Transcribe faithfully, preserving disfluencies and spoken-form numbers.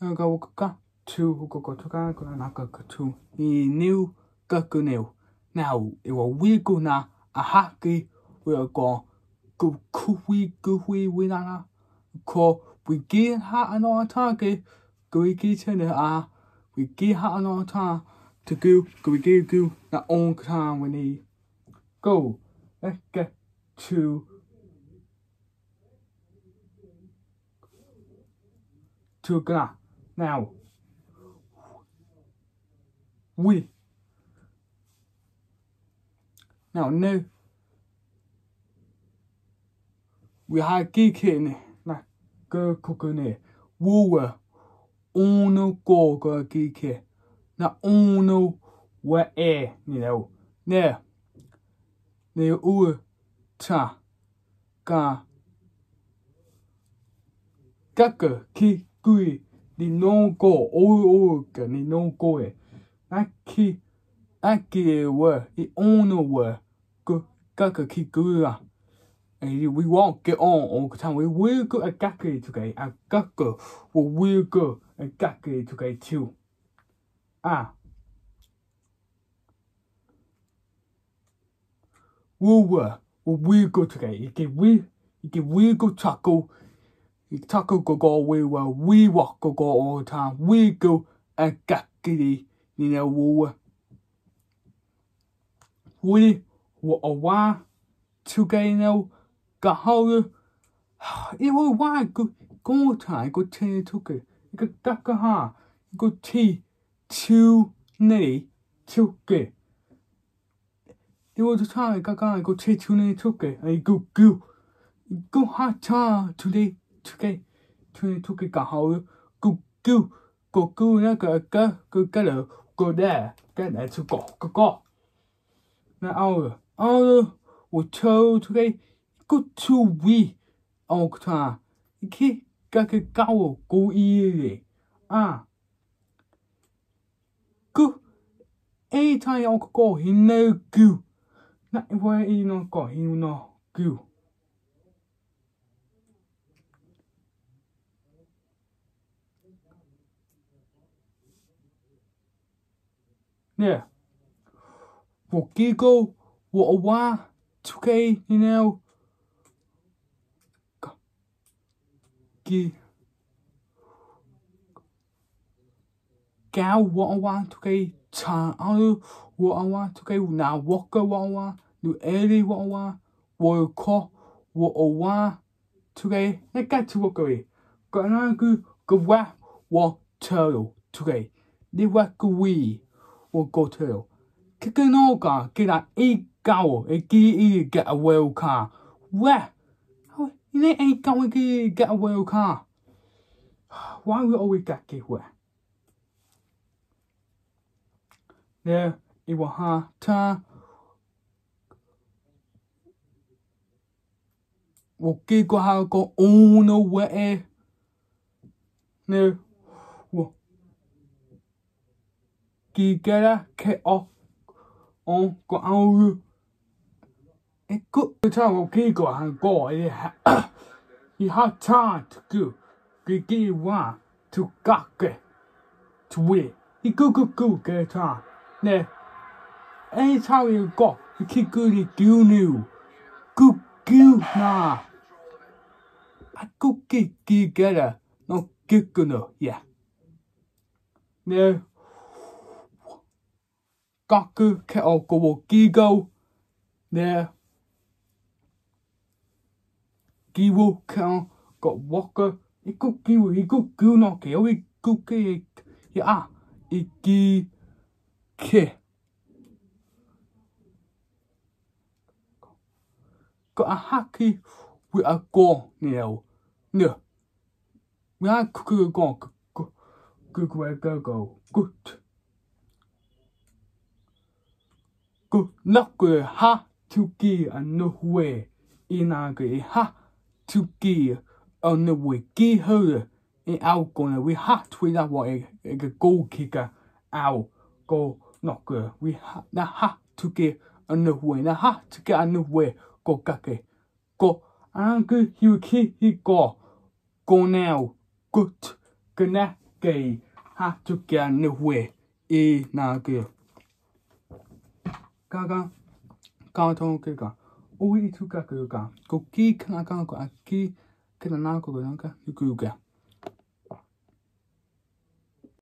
go go to go go to go go na go to I new go go new. Now it will we go na a haki will go go kui go we we na ko we get ha another target go we get in a we get ha another time to go go we go go na on time we need go let's get to to go now we now no we have geeking na go cooking woo ono go go geeky na ono where air you know ne ne u ta ga kaka ki gui ni no go o o ga ni no go e aki aki were I ono were go kaka ki gui a we won't get on all the time. We will go a gaki today. A gakko will will go a gaki today too. Ah. We were will we go today. You get we you get we go taco. You taco go go we were we walk go go all the time. We go a gaki you know we we were a while today now. Got how you will why go go time go ten took it. You got duck a ha. You go tea two nay took it. There was a time I got go tea two nay took it. And you go go go hot time today today two took it got how you go go go go na go go go go go there get there to go go go. Now our our will tell today. Go to we all the time. You can't get a go go easy. Ah. Go. Anytime you go, he no go. Not where he no go, he no go. Yeah. What giggle, what a wah, today, you know. Gao what I want to get time what I want to get now walk what I want do early what I want what call what I want to get let get to walk away got an go go what what tell to get the what go we what go tell kicking no car get a eight go a key get a well car where you ain't going to get a well car. Why we always get get where? There, it will ha ta. Will get go how go on the way. No, will get a get off on go out. It good time okay go and go you have time to go you get one to get to win you go go go get time now anytime you go you keep going do new go go nah I go get get get a no get gonna yeah now got go get all go go now Giwo can got walker. It go giwo. He go go no ke. We go ke. Yeah. It gi ke. Got a hacky with a go now. No. We are go go go go go go go good. Go not good ha to gi a no way in a good ha. To gear on the wiki her in our gonna we had to that way a goal kicker our go not good we had that hat to get on the way that hat to get on the way go kake go and good you keep he go go now good good gay ha to get no way e na ge gaga ga to ke ga o i tu ka ke ga ko ki kana ka ko a ki kana na ko ga ka ku ga